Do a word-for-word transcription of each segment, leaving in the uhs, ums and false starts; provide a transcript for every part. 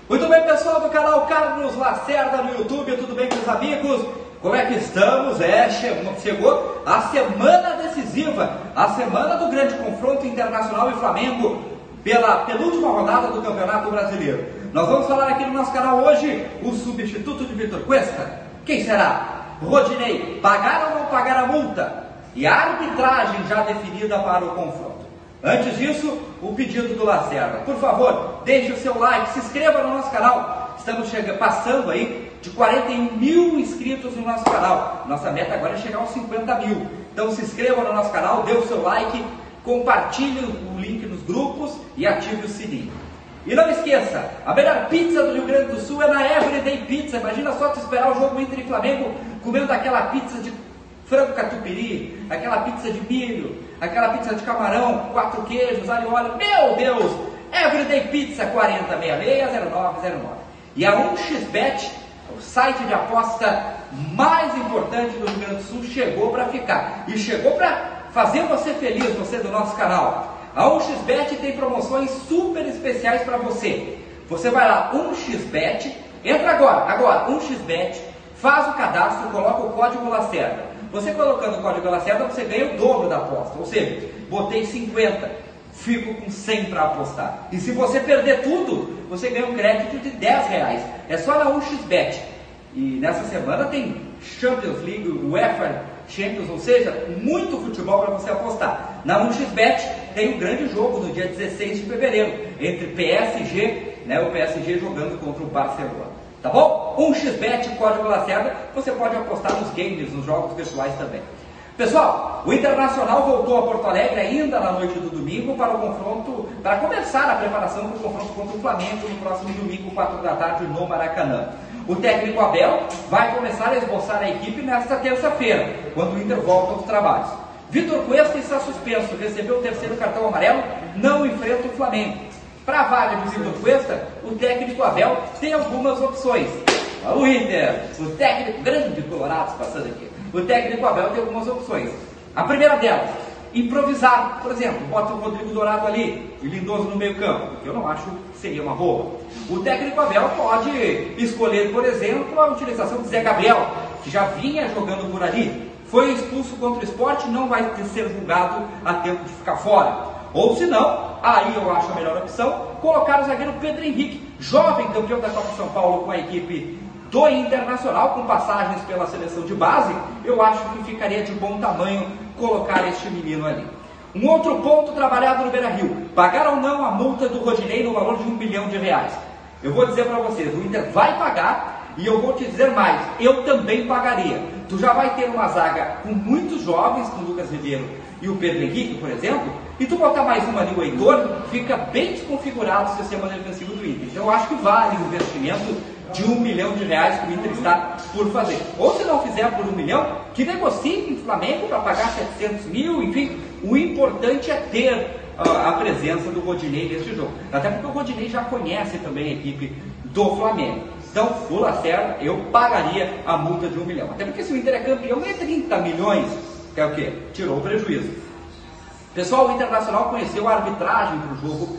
Muito bem, pessoal do canal Carlos Lacerda no YouTube, tudo bem, meus amigos? Como é que estamos? É, chegou a semana decisiva, a semana do grande confronto Internacional e Flamengo pela penúltima rodada do Campeonato Brasileiro. Nós vamos falar aqui no nosso canal hoje o substituto de Vitor Cuesta. Quem será? Rodinei. Pagar ou não pagar a multa? E a arbitragem já definida para o confronto. Antes disso, o pedido do Lacerda. Por favor, deixe o seu like, se inscreva no nosso canal. Estamos chegando, passando aí de quarenta e um mil inscritos no nosso canal. Nossa meta agora é chegar aos cinquenta mil. Então se inscreva no nosso canal, dê o seu like, compartilhe o link nos grupos e ative o sininho. E não esqueça, a melhor pizza do Rio Grande do Sul é na Everyday Pizza. Imagina só tu esperar o jogo Inter e Flamengo comendo aquela pizza de frango catupiry, aquela pizza de milho, aquela pizza de camarão, quatro queijos, alho e óleo. Meu Deus! Everyday Pizza quatro seis seis, zero nove zero nove. E a um x bet, o site de aposta mais importante do Rio Grande do Sul, chegou para ficar. E chegou para fazer você feliz, você do nosso canal. A um x bet tem promoções super especiais para você. Você vai lá, um x bet, entra agora, agora, um x bet, faz o cadastro, coloca o código Lacerda. Você colocando o código Lacerda, você ganha o dobro da aposta. Ou seja, botei cinquenta, fico com cem para apostar. E se você perder tudo, você ganha um crédito de dez reais. É só na um x bet. E nessa semana tem Champions League, UEFA Champions, ou seja, muito futebol para você apostar. Na um x bet tem um grande jogo no dia dezesseis de fevereiro, entre P S G, né, o P S G jogando contra o Barcelona. Tá bom? um x bet, código Lacerda, você pode apostar nos games, nos jogos pessoais também. Pessoal, o Internacional voltou a Porto Alegre ainda na noite do domingo para o confronto, para começar a preparação para o confronto contra o Flamengo no próximo domingo, quatro da tarde, no Maracanã. O técnico Abel vai começar a esboçar a equipe nesta terça-feira, quando o Inter volta aos trabalhos. Vitor Cuesta está suspenso, recebeu o terceiro cartão amarelo, não enfrenta o Flamengo. Para a vaga de Vitor Cuesta, o técnico Abel tem algumas opções. O Inter, o técnico, grande Colorados passando aqui, o técnico Abel tem algumas opções. A primeira delas, improvisar. Por exemplo, bota o Rodrigo Dourado ali e Lindoso no meio campo, que eu não acho que seria uma boa. O técnico Abel pode escolher, por exemplo, a utilização de Zé Gabriel, que já vinha jogando por ali, foi expulso contra o Sport, não vai ser julgado a tempo de ficar fora. Ou se não, aí eu acho a melhor opção, colocar o zagueiro Pedro Henrique, jovem campeão da Copa de São Paulo com a equipe do Internacional, com passagens pela seleção de base. Eu acho que ficaria de bom tamanho colocar este menino ali. Um outro ponto trabalhado no Beira-Rio, pagar ou não a multa do Rodinei no valor de um bilhão de reais. Eu vou dizer para vocês, o Inter vai pagar e eu vou te dizer mais, eu também pagaria. Tu já vai ter uma zaga com muitos jovens, com o Lucas Ribeiro e o Pedro Henrique, por exemplo, e tu botar mais uma ali, o Heitor, fica bem desconfigurado o sistema defensivo do Inter. Então eu acho que vale o investimento de um milhão de reais que o Inter está por fazer. Ou se não fizer por um milhão, que negocie com o Flamengo para pagar setecentos mil, enfim. O importante é ter uh, a presença do Rodinei neste jogo. Até porque o Rodinei já conhece também a equipe do Flamengo. Então, o Lacerda, eu pagaria a multa de um milhão. Até porque se o Inter é campeão, é trinta milhões, que é o quê? Tirou o prejuízo. Pessoal, o Internacional conheceu a arbitragem para o jogo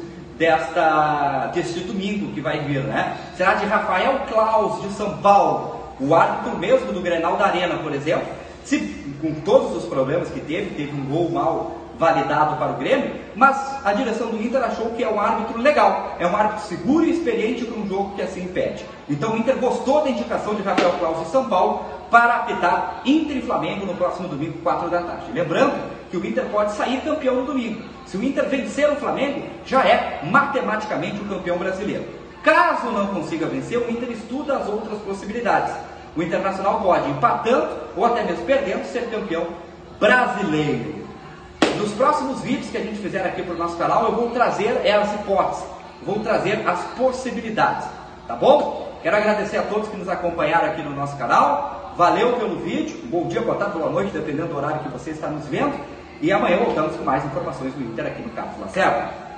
desta, deste domingo que vai vir, né? Será de Rafael Claus, de São Paulo, o árbitro mesmo do Grenal da Arena, por exemplo. Se, com todos os problemas que teve, teve um gol mal validado para o Grêmio, mas a direção do Inter achou que é um árbitro legal, é um árbitro seguro e experiente para um jogo que assim pede. Então o Inter gostou da indicação de Rafael Claus de São Paulo para apitar Inter e Flamengo no próximo domingo, quatro da tarde. Lembrando que o Inter pode sair campeão no domingo. Se o Inter vencer o Flamengo, já é matematicamente o campeão brasileiro. Caso não consiga vencer, o Inter estuda as outras possibilidades. O Internacional pode, empatando ou até mesmo perdendo, ser campeão brasileiro. Nos próximos vídeos que a gente fizer aqui para o nosso canal, eu vou trazer as hipóteses, vou trazer as possibilidades, tá bom? Quero agradecer a todos que nos acompanharam aqui no nosso canal. Valeu pelo vídeo, bom dia, boa tarde, boa noite, dependendo do horário que você está nos vendo. E amanhã voltamos com mais informações do Inter aqui no Carlos Lacerda.